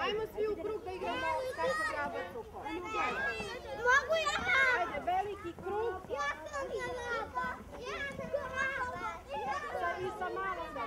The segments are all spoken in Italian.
Ajmo svi u krug da igramo kako jabuku. Mogu ja? Ajde, veliki krug. Ja sam ja laba. Ja sam laba. I sa malom da.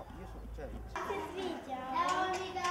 io sono certo. Si sveglia. È l'unica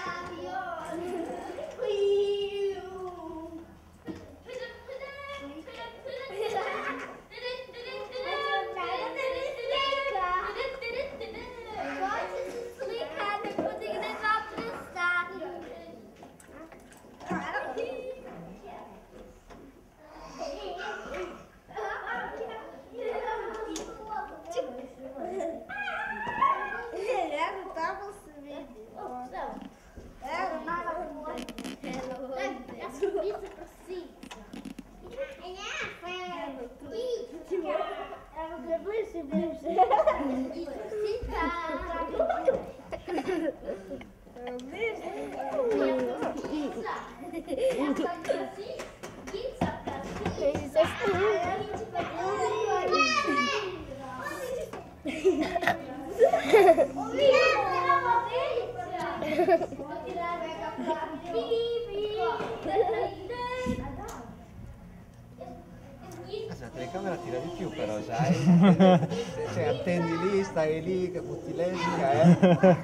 La telecamera tira di più però, sai? Se attendi lì, stai lì, che butti l'esca,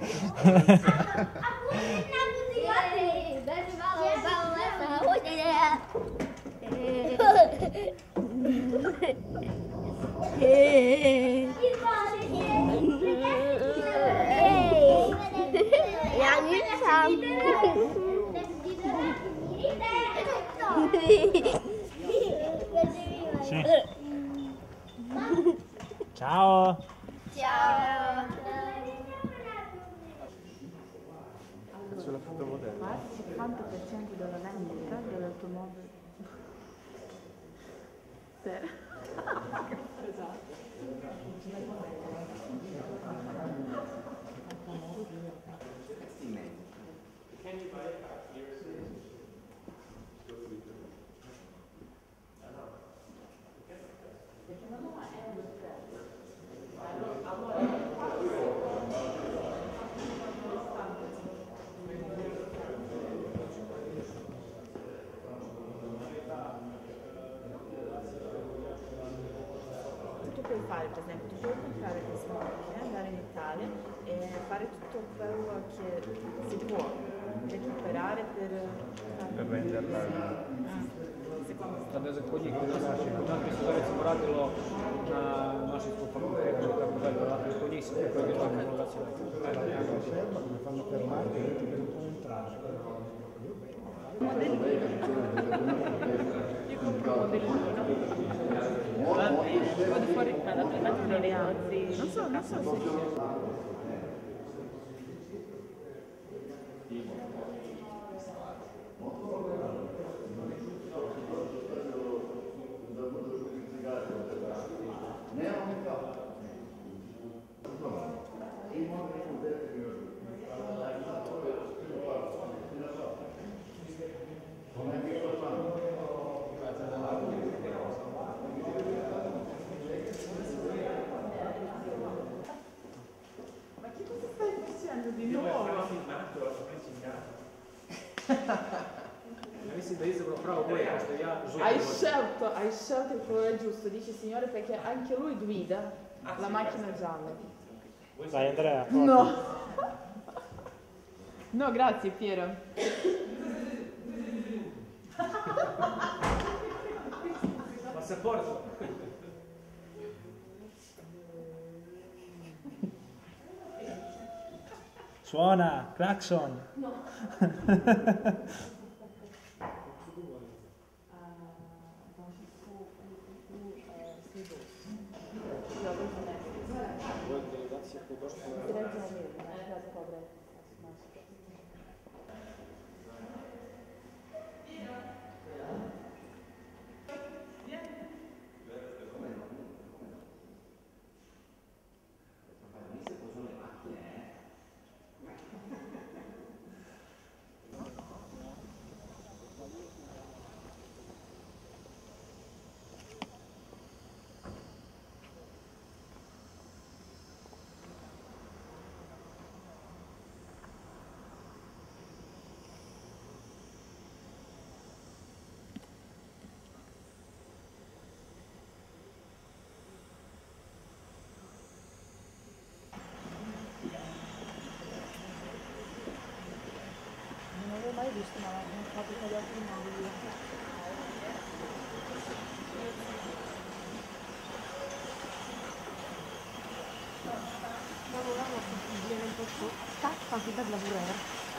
Sì. Ciao. Ciao. Faccio la fotomodella. Quasi il 50% della vendita dell'automobile. Tu puoi fare, per esempio, tu puoi comprare questa macchina, andare in Italia e fare tutto quello che si può recuperare per venderla. Adesso così che tanti sono simulato na naši smo fakulteti i tako dalje, dakle kod njih se pripremi na homologacija. Mi fanno fermare e non può entrare. io compro un modellino. Vado fuori strada, prima non le alzi. Non so se... Hai scelto il colore giusto, dice signore, perché anche lui guida la macchina gialla. Dai Andrea. No. No, grazie Piero. Passaporto. Suona, clacson. No. giusto, ma non fate tagliare il modo. Lavoravo viene un po' su. Cazzo, anche per lavorare.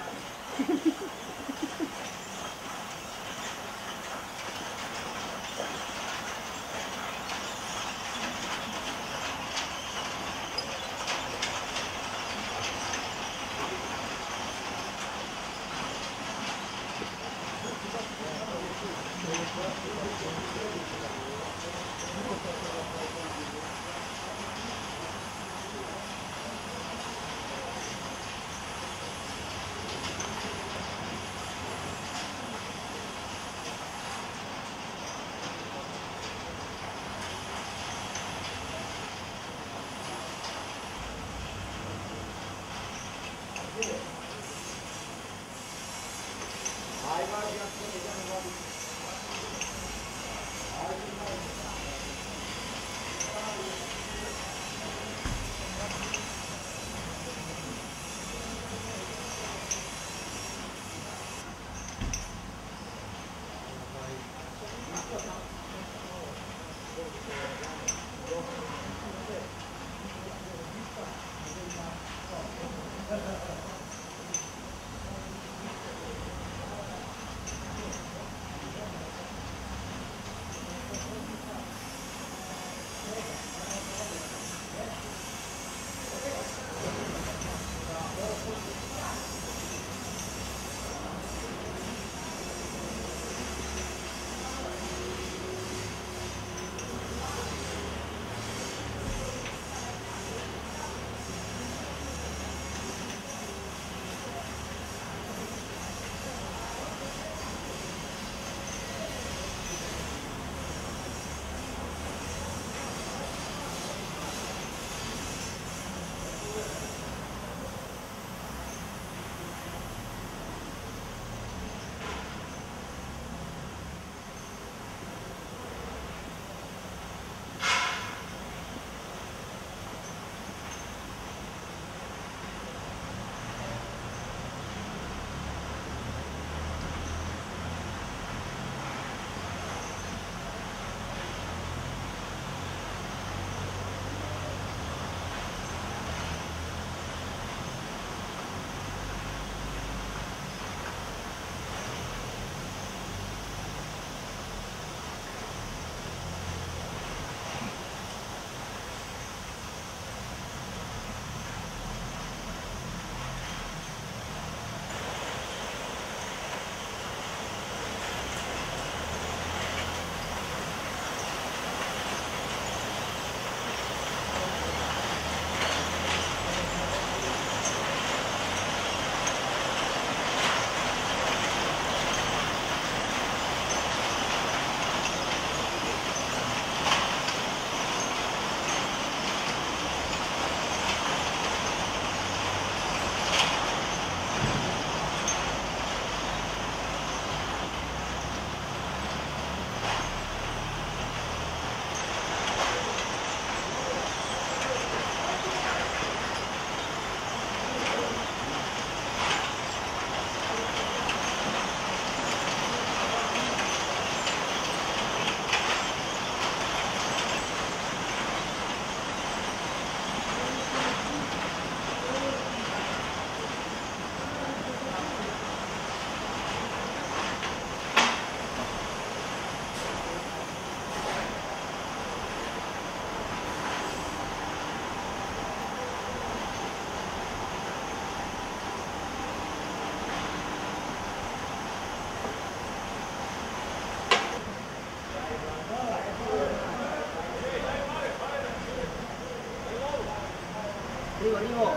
Arrivo.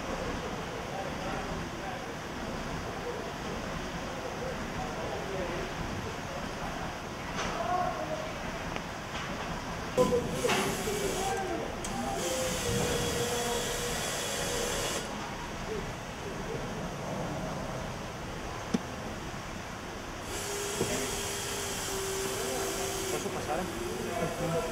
Posso passare?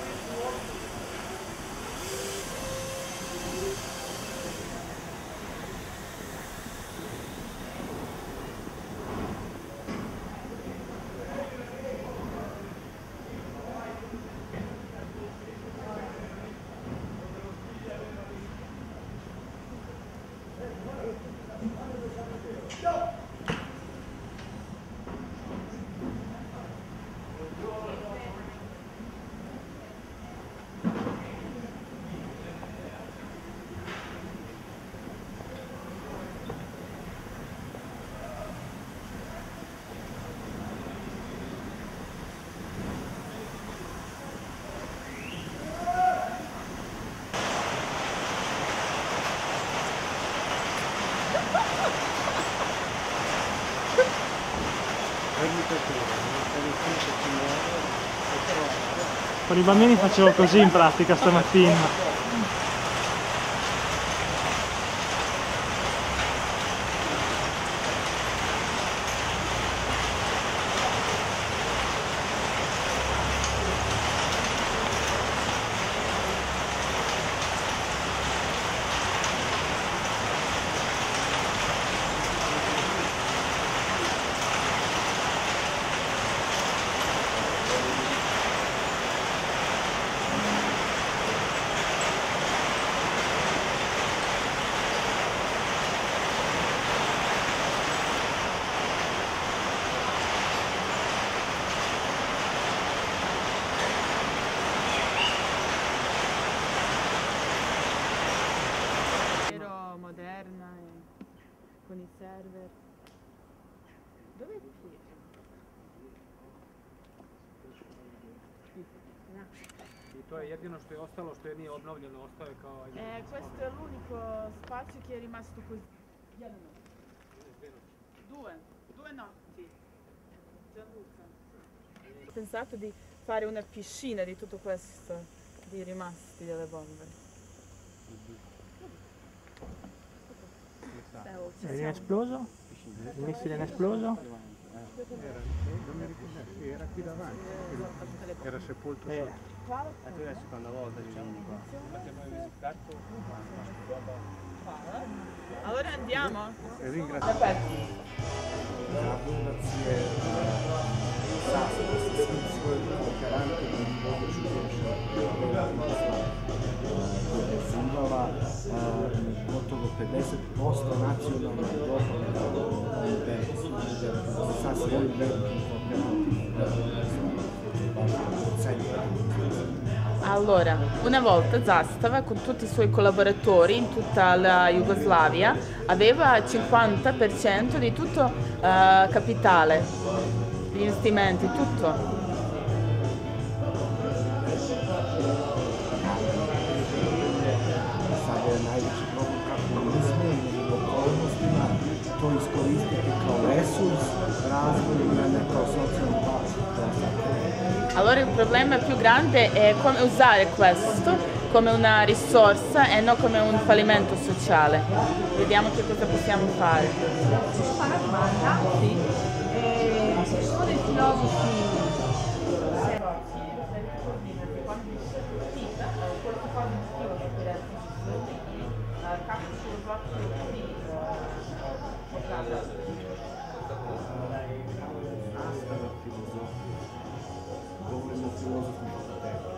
Con i bambini facevo così in pratica stamattina. Moderna con i server. Dove è qui? I to je jedino što je ostalo, što je nije obnovljeno, ostao je kao... Questo è l'unico spazio che è rimasto così. Due notti. Gianluca. Ho pensato di fare una piscina di tutto questo, di rimasti delle bombe. È esploso? Il missile è esploso? Era qui davanti, era sepolto sotto. Tu è la seconda volta che vieni qua. Allora andiamo? Ringrazio. La fondazione operante di Zimbabwe gotovo 50% nacionalnog dohotka sa svojim velikim kooperativnim Allora, una volta Zastava con tutti i suoi collaboratori in tutta la Jugoslavia aveva il 50% di tutto capitale, gli investimenti, tutto. Sada je najveći problem kapitalizma i okolnostima to iskoristiti kao resurs razvoja, ne kao socijalnu bazu. Allora il problema più grande è come usare questo come una risorsa e non come un fallimento sociale. Vediamo che cosa possiamo fare. Posso fare una domanda? Sì. Ci sono dei filosofi Govorimo o filozofskom fakultetu.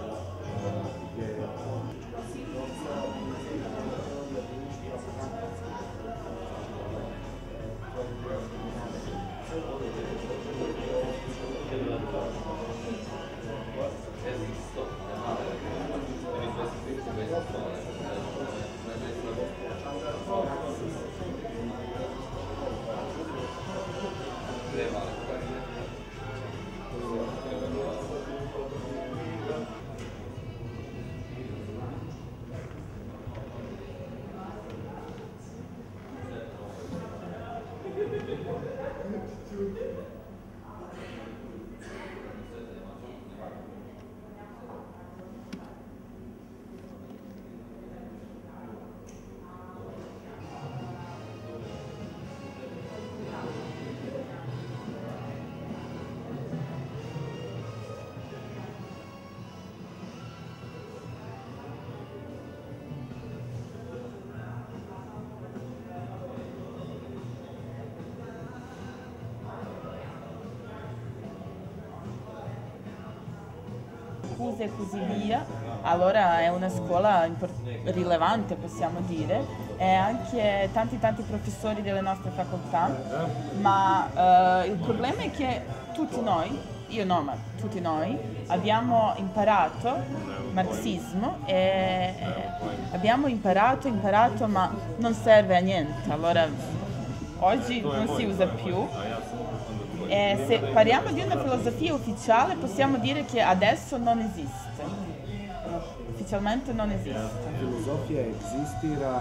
E così via, allora è una scuola rilevante, possiamo dire, e anche tanti professori delle nostre facoltà, ma il problema è che tutti noi, io no, ma tutti noi, abbiamo imparato marxismo e abbiamo imparato, ma non serve a niente, allora oggi non si usa più. E se parliamo di una filosofia ufficiale possiamo dire che adesso non esiste, ufficialmente non esiste. Filozofija egzistira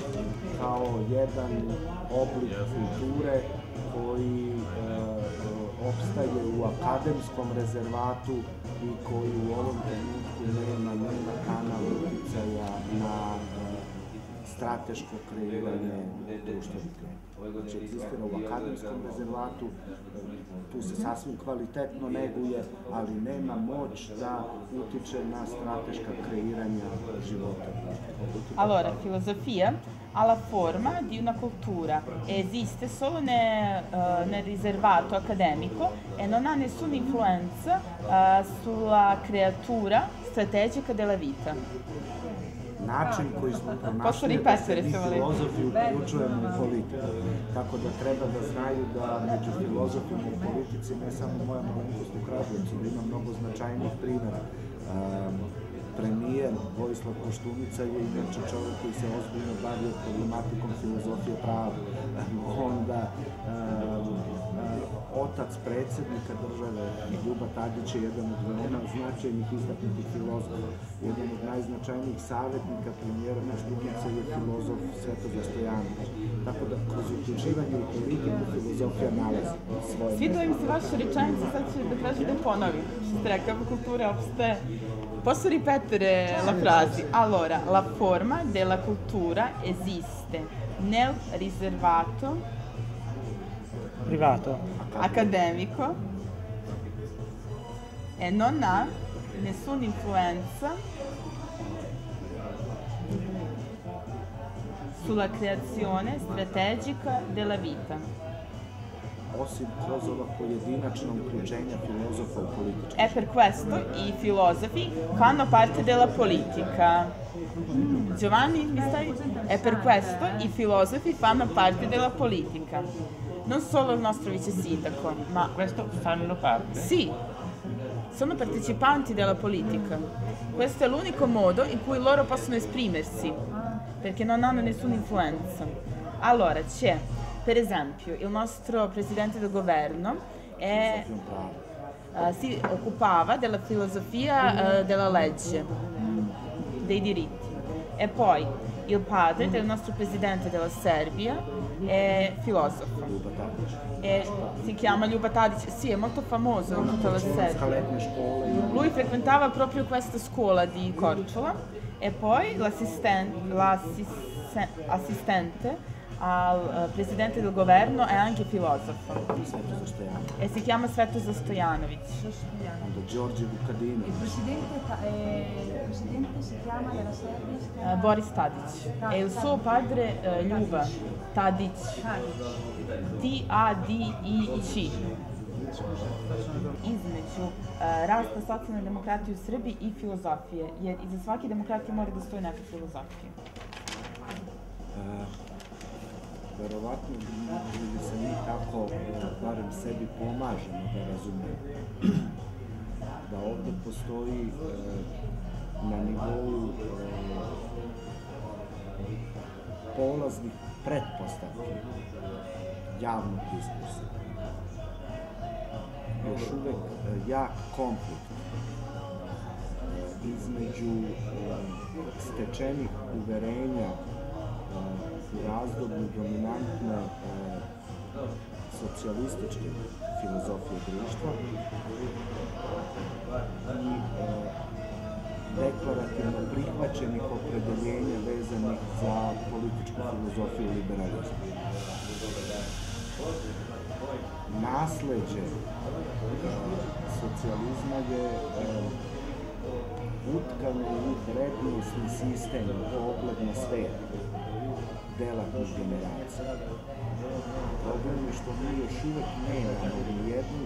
kao jedan oblik kulture koji opstaje u akademskom rezervatu i koji u ovom trenutku nema kanal utjecaja na strateško kreiranje društvenih klima. Znači, egzistira u akademskom rezervatu, tu se sasvim kvalitetno neguje, ali nema moć da utiče na strateška kreiranja života. Allora, filosofia ha la forma di una cultura, esiste solo nel riservato accademico e non ha nessuna influenza sulla creatura strategica della vita. Način koji smo pronašli da se mi filozofi uključujemo u politiku. Tako da treba da znaju da među filozofima u politici, ne samo moja malenkost u Kragujevcu, ima mnogo značajnih primjera. Premijer Vojislav Koštunica je inače čovjek koji se ozbiljno bavio problematikom filozofije prava. Onda otac predsjednika države, Ljuba Tadić, je jedan od veoma značajnih istaknutih filozofa. Jedan od najznačajnijih savjetnika premijera Koštunice je filozof Svetozar Stojanović. Tako da kroz uključivanje u politiku filozofija nalazi svoje. Svidela im se vaša rečenica, sad ću da tražim da ponovim. Što ste rekao, cultura opstaje. Posso ripetere la frase? Allora, la forma della cultura esiste nel riservato Privato. accademico e non ha nessuna influenza sulla creazione strategica della vita. Osim kroz ova pojedinačna uključenja filozofa u politički. E per questo i filosofi fanno parte della politica. Giovanni, mi stai? E per questo i filosofi fanno parte della politica. Non solo il nostro vice sindaco, ma Questo fanno parte? sì, sono partecipanti della politica. Questo è l'unico modo in cui loro possono esprimersi, perché non hanno nessuna influenza. Allora, c'è, per esempio, il nostro presidente del governo si occupava della filosofia della legge, dei diritti. E poi il padre del nostro presidente della Serbia è filosofo. Si chiama Ljuba Tadić, sì, è molto famoso in tutta la Serbia. Lui frequentava proprio questa scuola di Korčula e poi l'assistente al presidente del governo è anche filosofo e si chiama Svetozar Stojanović. Đorđe Vukadinović. Il presidente si chiama della Serbia? Boris Tadić e il suo padre Ljuba Tadić. T-A-D-I-Ć. Između rasta socijalne demokratije u Srbiji i filozofije, jer iza svake demokratije mora da stoji neka filozofija. Verovatno bi se mi tako, barem sebi pomažemo da razumemo, da ovdje postoji na nivou polaznih pretpostavki javnog diskursa još uvek jak konflikt između stečenih uverenja u razdoblju dominantne socijalističke filozofije društva i deklarativno prihvaćenih opredeljenja vezanih za političku filozofiju i liberalizmu. Nasleđe socijalizma je utkano u vrednosni sistem, pogled na svet delatnih generacija. Problem je što mi još uvek nemamo nijednu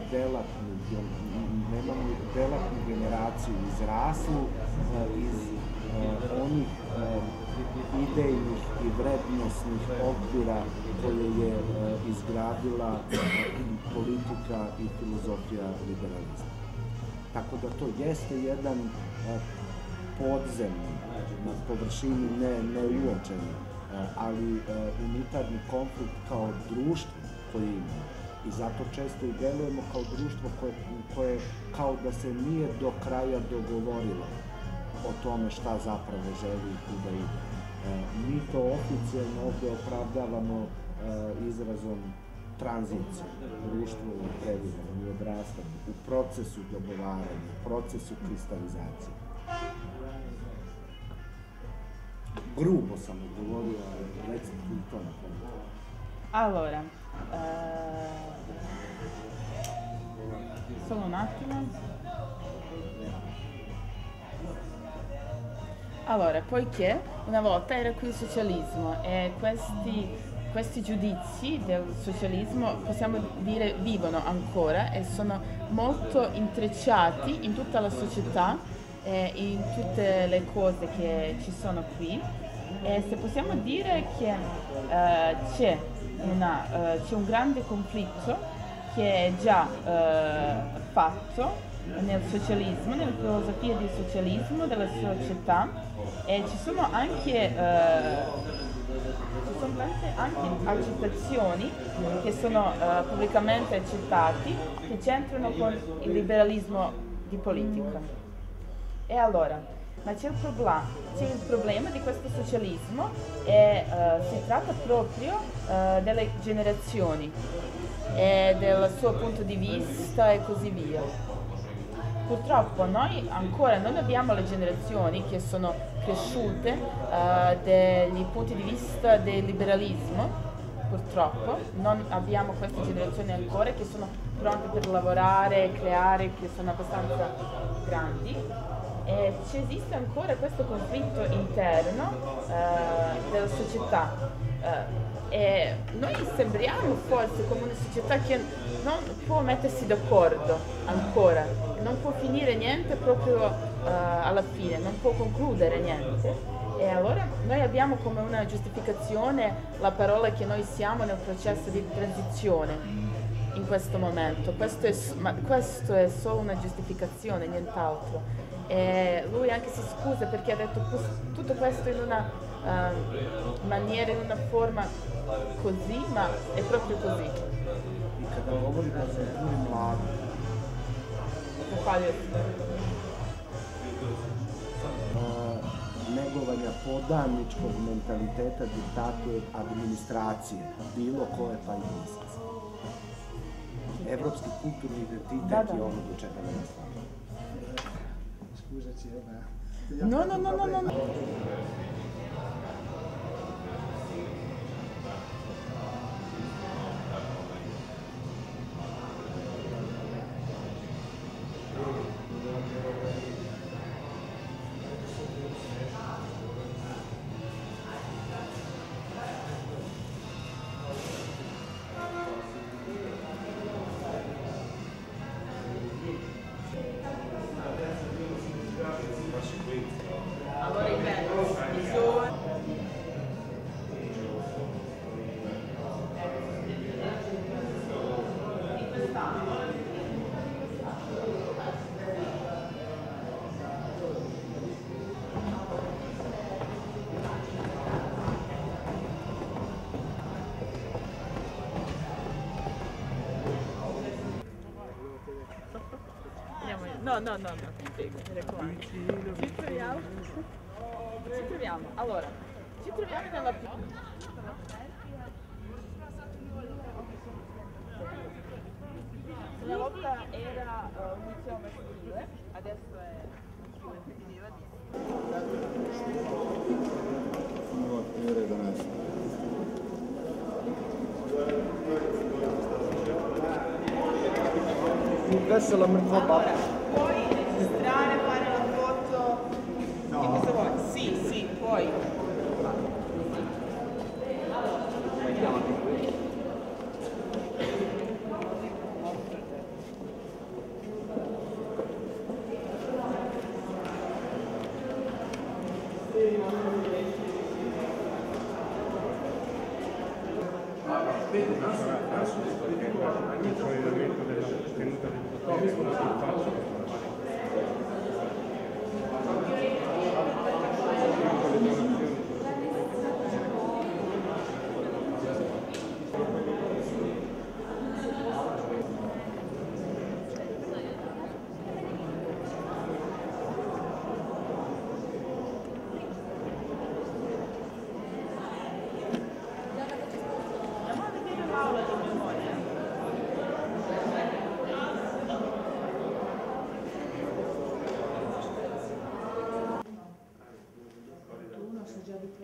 delatnu generaciju izraslu iz onih idejnih i vrednosnih okvira koje je izgradila politika i filozofija liberalizma. Tako da to jeste jedan podzemni, na površini neuočeni, ali unitarni konflikt kao društvo koji ima. I zato često i delujemo kao društvo koje kao da se nije do kraja dogovorilo o tome šta zapravo želi i kuda ide. Mi to oficijalno ovdje opravdavamo izrazom tranziciju. Društvo u previranju odrasta u procesu dogovaranja, u procesu kristalizacije. Grubo sam odgovorio, ali recite mi to na kraju. Allora, solo un attimo. Allora, poiché una volta era qui il socialismo e questi giudizi del socialismo, possiamo dire, vivono ancora e sono molto intrecciati in tutta la società e in tutte le cose che ci sono qui. E se possiamo dire che c'è un grande conflitto che è già fatto nel socialismo, nella filosofia del socialismo, della società, e ci sono anche tante accettazioni che sono pubblicamente accettati che c'entrano con il liberalismo di politica. E allora, ma c'è il problema di questo socialismo e si tratta proprio delle generazioni e del suo punto di vista e così via. Purtroppo noi ancora non abbiamo le generazioni che sono cresciute degli punti di vista del liberalismo, purtroppo non abbiamo queste generazioni ancora che sono pronte per lavorare, creare, che sono abbastanza grandi. E esiste ancora questo conflitto interno della società e noi sembriamo forse come una società che non può mettersi d'accordo ancora, non può finire niente proprio alla fine, non può concludere niente. E allora noi abbiamo come una giustificazione la parola che noi siamo nel processo di transizione in questo momento. Questo è solo una giustificazione, nient'altro. E lui anche si scusa perché ha detto tutto questo in una maniera, in una forma così, ma è proprio così. I kada govorimo o kulturi mladih, negovanja podaničkog mentaliteta diktature administracije, bilo koje pa i islamske. Evropski kulturni identitet je ono do čega nema stvarno. Scusaci, No. No, mi raccomando. Ci troviamo. Allora, ci troviamo nella una volta era un liceo maschile, adesso è Adesso la allora, puoi registrare, fare la foto? No. Che cosa vuoi? Sì, puoi.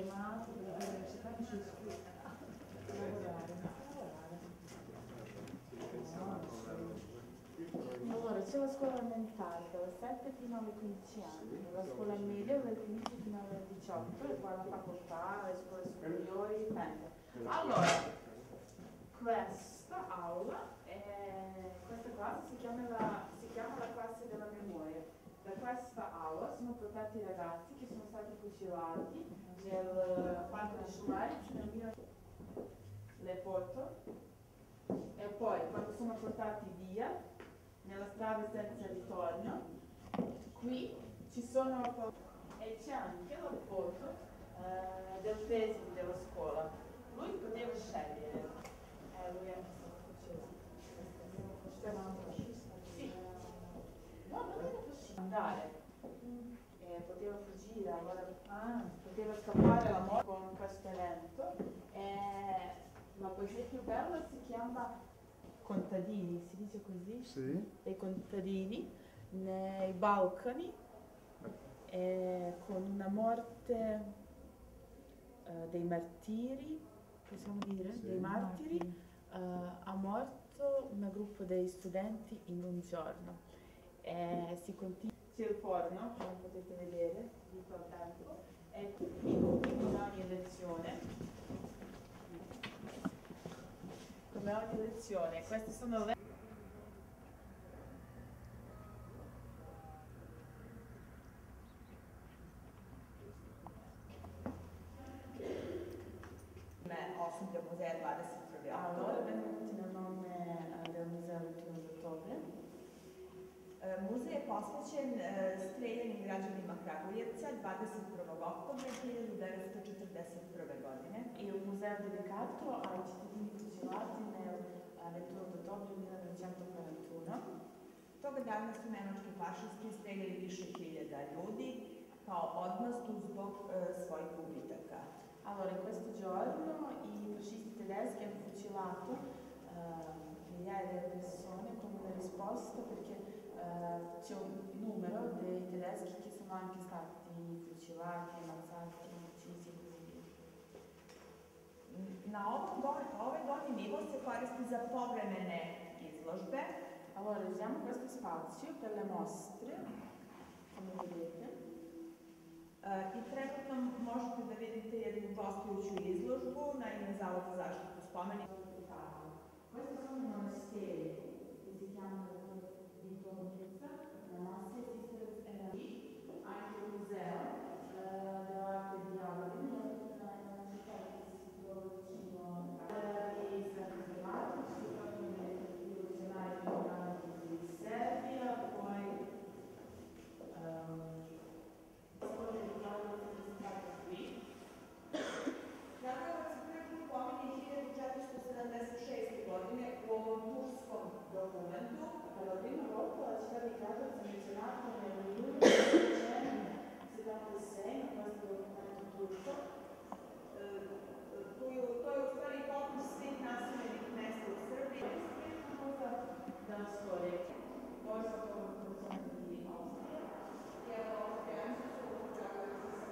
chiamato per vedere se tanto ci iscrive a lavorare. Allora, c'è la scuola elementare dalle 7 fino alle 15 anni, la scuola media dalle 15 fino alle 18 e poi la facoltà, le scuole superiori, dipende. Allora, questa aula, questa classe si chiama la classe della memoria. Da questa aula sono portati i ragazzi che sono stati fucilati nel parco di Schweitz nel 1900. Le foto e poi quando sono portati via nella strada senza ritorno, qui ci sono e c'è anche la foto del preside della scuola. Lui poteva scegliere, lui anche se lo faceva. Sì. No, non era possibile andare, poteva fuggire, allora, poteva scappare alla morte con questo evento. La poesia più bella si chiama Contadini, si dice così? Sì. Dei contadini nei Balcani con una morte dei martiri, possiamo dire? Sì. Dei martiri, ha morto un gruppo di studenti in un giorno. Si continua. C'è il forno, come potete vedere, di qua dentro, e in ogni lezione. Come ogni lezione, queste sono le ospite al museo Vada si troviamo. allora benvenuti nel nome del museo del 1 ottobre. Muzej je posvećen streljanju građanima Kragujevca 21. oktobra 1941. godine. Il museo è dedicato ai cittadini fucilati nel 21 ottobre 1941. Toga dana su nemački fašisti streljali više hiljada ljudi kao odmazdu zbog svojih gubitaka. Allora, in questo giorno i fascisti tedeschi hanno fucilato migliaia di persone come una risposta perché c'è un numero dei tedeschi che sono anche stati fucilati, ammazzati, uccisi e così via. Ovaj donji nivo se koristi za povremene izložbe. Allora, usiamo questo spazio per le mostre, come vedete. I trenutno možete da vidite jednu gostujuću izložbu na ime Zavod za zaštitu spomenika. Questi sono i monasteri che si chiamano di Tornezza, la nostra esistenza era lì, anche il museo dell'arte di Albi, una città che si trova vicino alla San Germano, ci si trovano i rivoluzionari di Serbia, poi Kragujevac se prvi put pominje 1476. godine u ovom turskom dokumentu. per la prima volta la città di Krakow è menzionata nel 1976 in questo documento turco. To je u stvari popis svih naseljenih mesta u Srbiji. Questa cosa della storia, poi sotto la produzione di Austria, che Austrija anche su Kragujevac se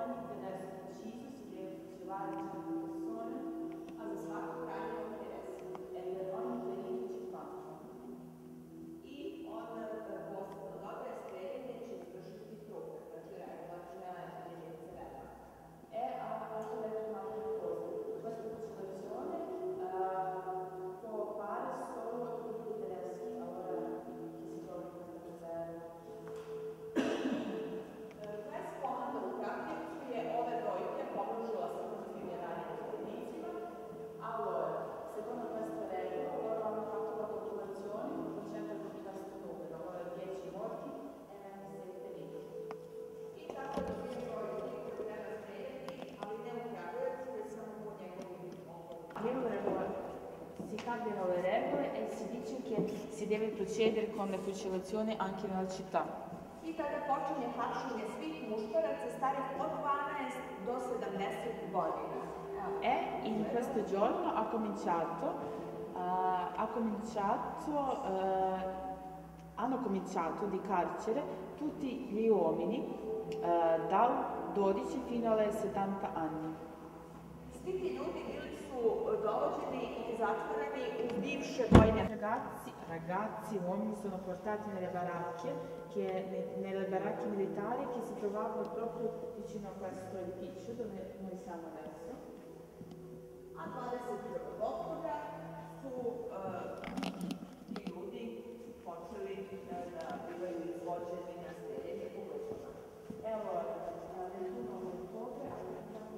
domani per essere deciso si deve fucilare 100 persone, a za svako kraljevo interesa, e per ogni veliki će platform. I onda posebno dobre streljanje će izvršiti trupe, znači regulačna jedinice vela. E a questo detto un'altra cosa, questa fucilazione può fare solo i gruppi tedeschi, allora che si trovano in questa caserma. Kres komanda u Kragujevcu je ove brojke pomnožila sa konfiguraranjem vojnicima. Allora, secondo questa regola, loro hanno fatto la popolazione facendo con questo numero, allora 10 morti e 6 feriti. I tako dobije brojke koje treba streljati, ali ne u Kragujevcu, već samo po njegovim okolima. Si cambiano le regole e si dice che si deve procedere con le fucilazioni anche nella città. I tada počinje hapšenje svih muškaraca starih od 12 do 70 godina. E in questo giorno hanno cominciato di carcere tutti gli uomini dal 12 fino alle 70 anni. Svi ti ljudi bili su dovođeni i zatvoreni u bivše vojne. Ragazzi, uomini sono portati nelle baracche militari che si trovavano proprio vicino a questo edificio dove noi siamo adesso. A 21. oktobra su ti ljudi počeli da bivaju izvođeni na streljanje u Vršama. Evo, 21. ottobre abbiamo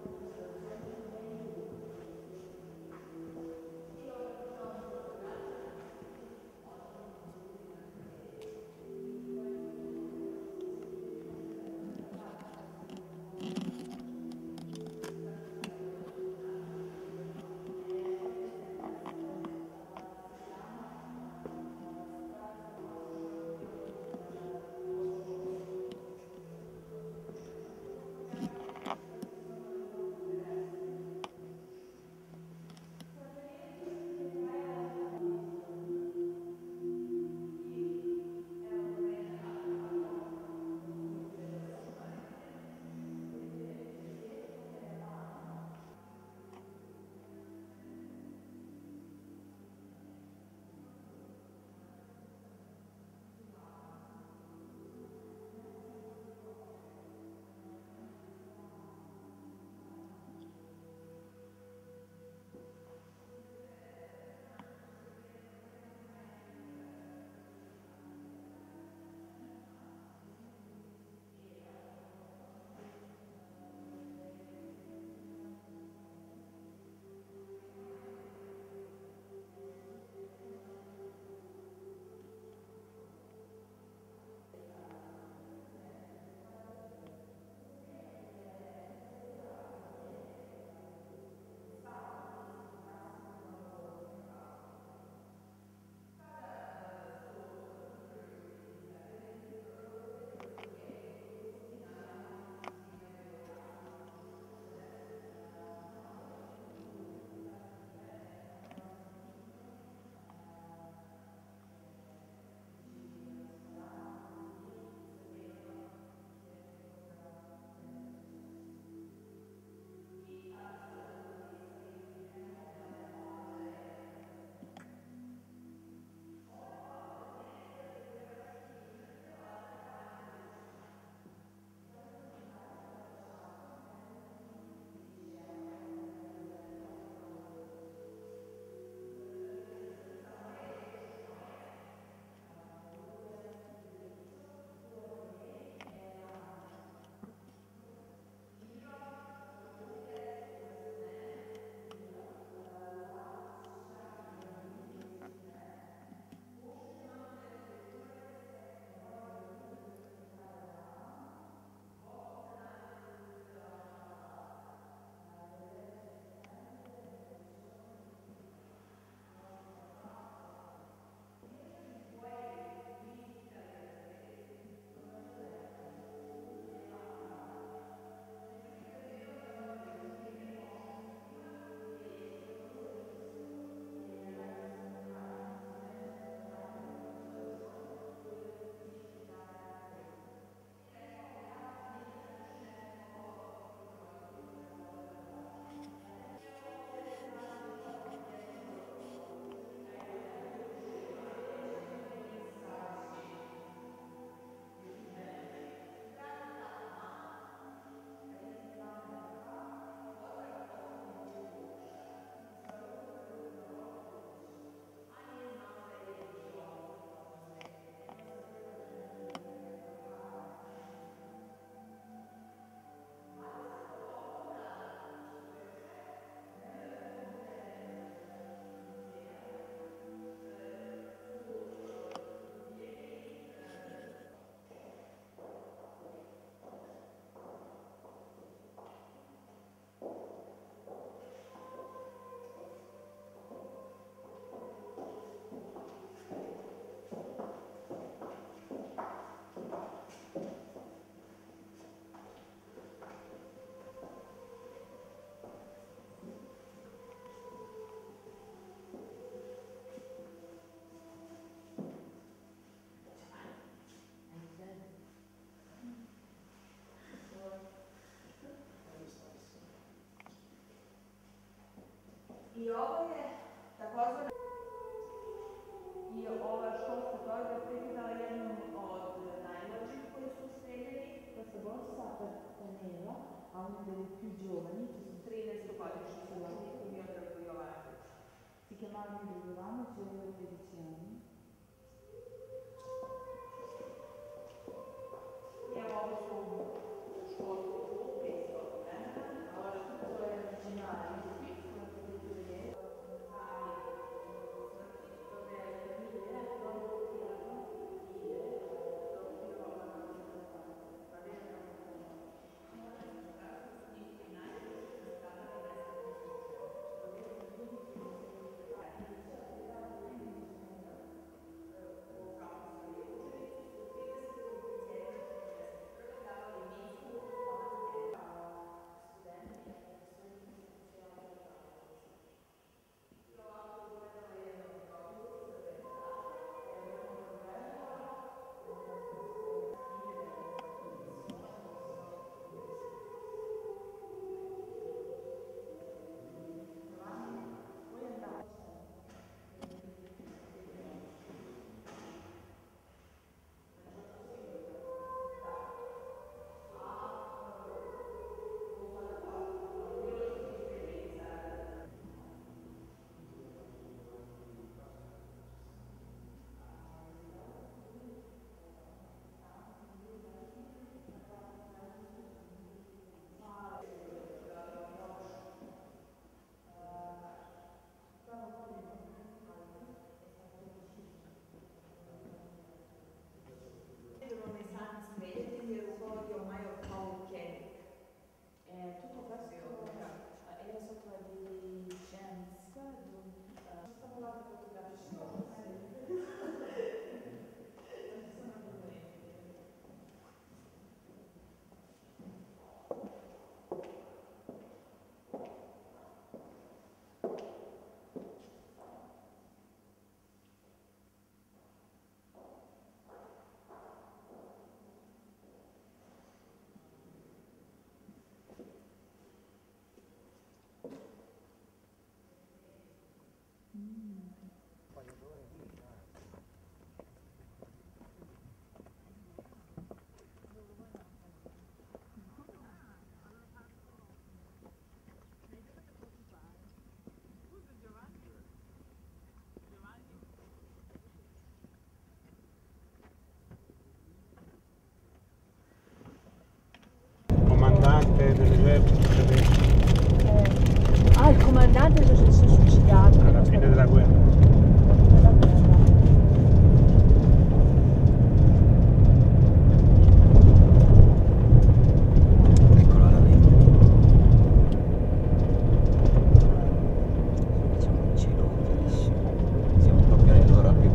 giovani, che sono 13 io tra Jovanovic. Si chiamavano Jovanovic e avevano 13 anni. E avevo questo scuolo questo, allora tutto era originale, qui come potete vedere, Comandante dell'esercito tedesco. Ah, il comandante si è suicidato. Alla fine della guerra. Eccola la lì. Siamo in cielo bellissimo. Siamo proprio nell'ora più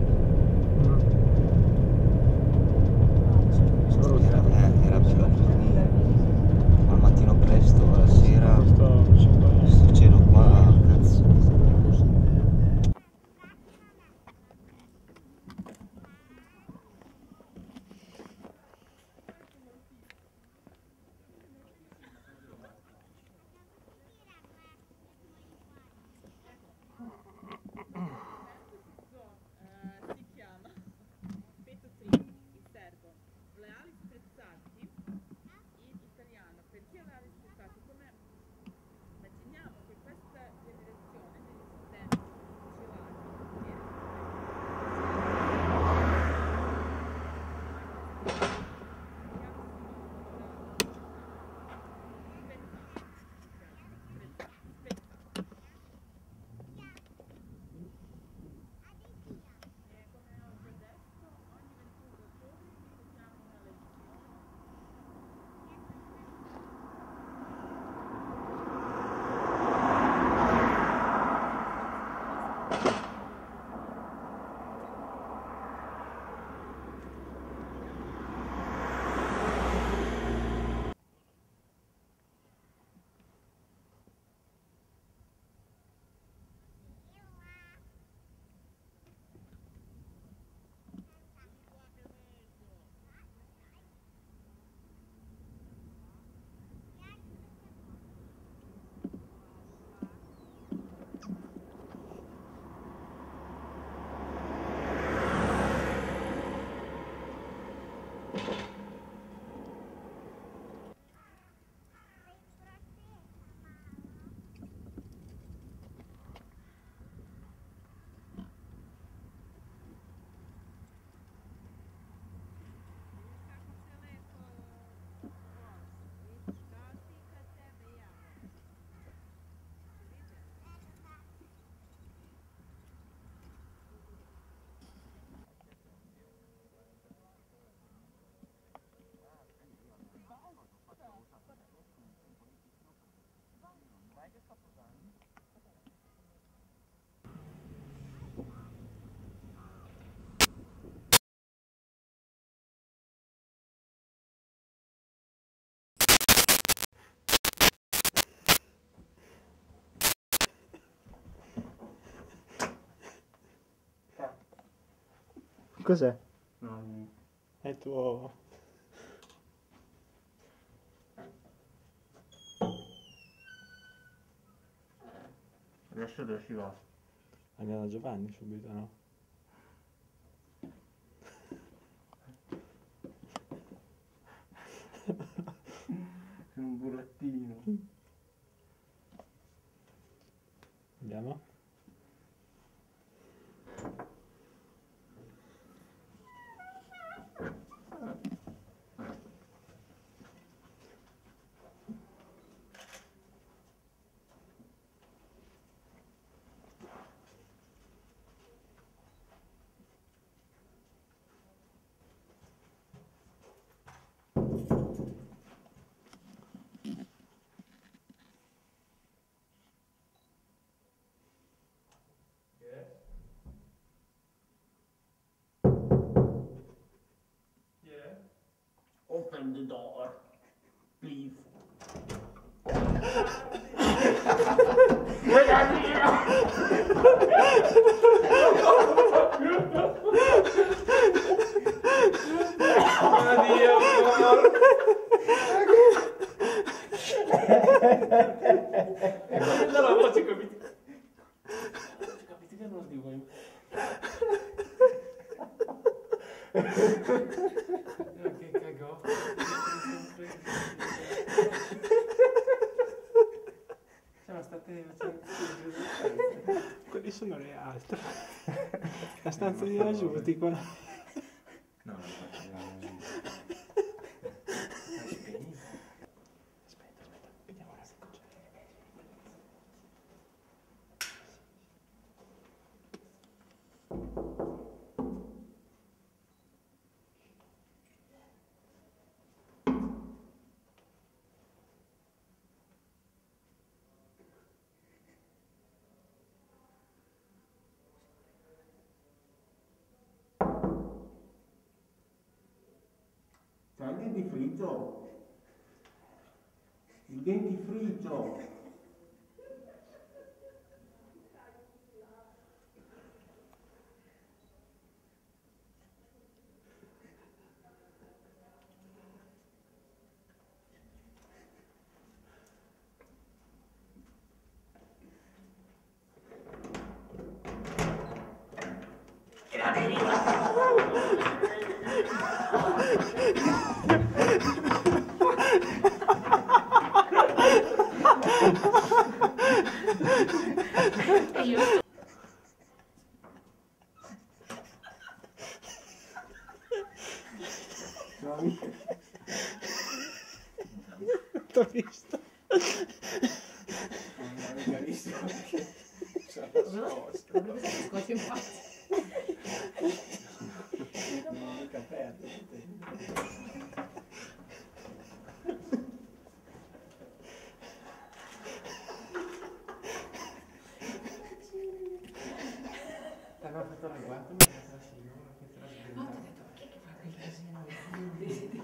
era bello al dormire. Al mattino presto, alla sera, questo cielo qua, cazzo. Cos'è? No, niente. È il tuo... Adesso dove si va? Andiamo da Giovanni subito, no? Un burattino. Andiamo? Open the door, please. La voce, capito? Capite che non lo dico io. Che cagò. Siamo stati facendo. Quelli sono le altre. La stanza di laggiù, ti qua. No, non faccio Aspetta, vediamo ora se c'è. C'hai il dentifricio? Il dentifricio? T'ho visto. Scotch in faccia. mica aperto. Aveva fatto la guardia, ma che trascino, che trascino. Perché che fa quel casino?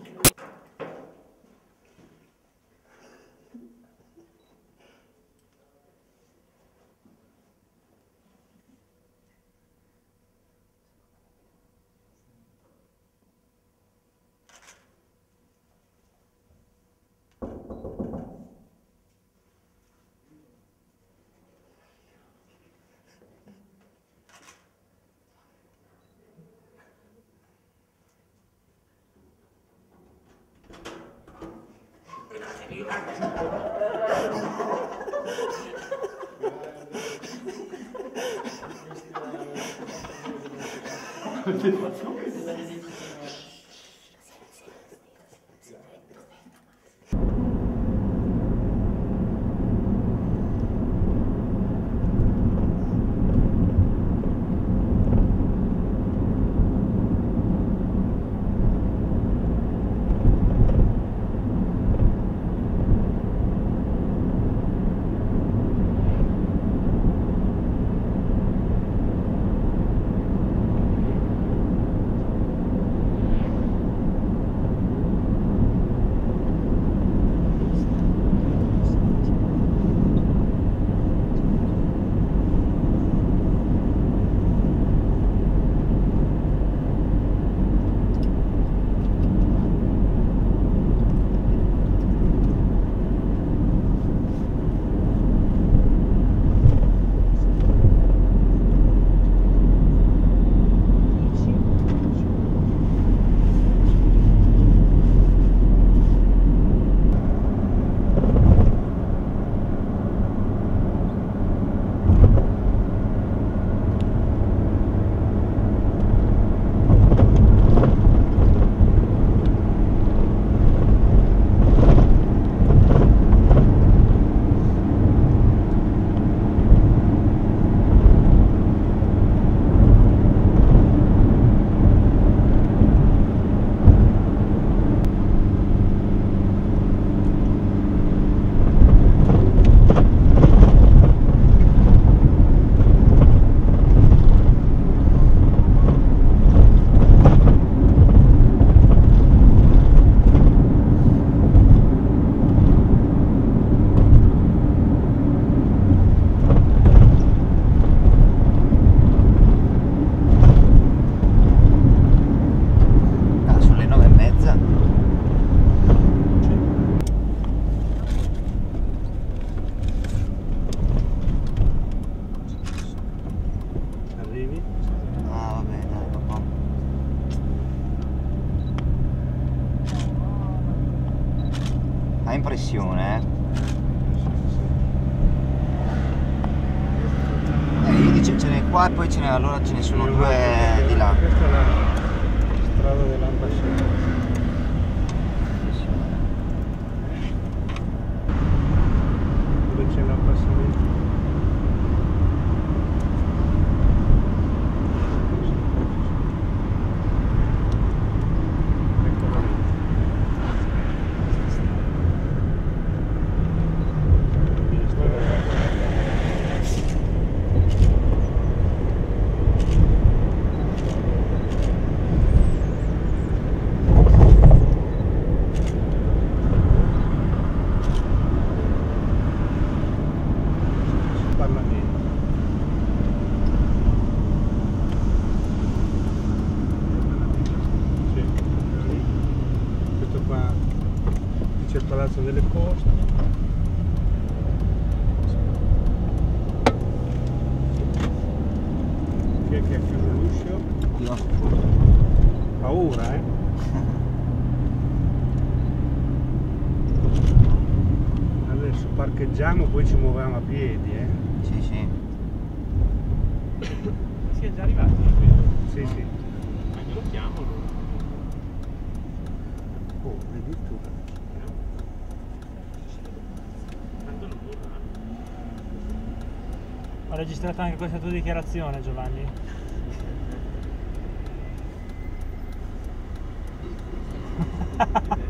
Fa impressione, io dicevo ce n'è qua e poi allora ce ne sono due di là. Questa è la strada dell'ambasciata. Dove c'è l'abbassamento? C'è il Palazzo delle Poste. Chi è che ha chiuso l'uscio? Io. Paura, eh? Adesso parcheggiamo, poi ci muoviamo a piedi, eh? Sì, sì. Si è già arrivati? Sì, sì. Ma glielo chiamo allora. Oh, vedi tu. Ho registrato anche questa tua dichiarazione, Giovanni.